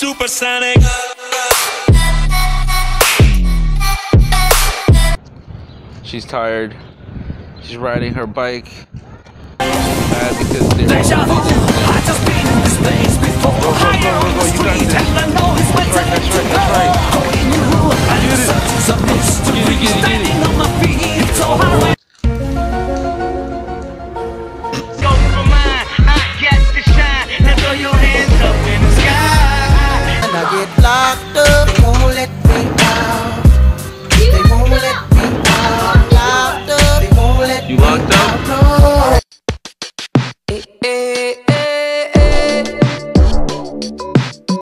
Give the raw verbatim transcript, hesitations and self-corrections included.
supersonic. She's tired. She's riding her bike. Mad because they're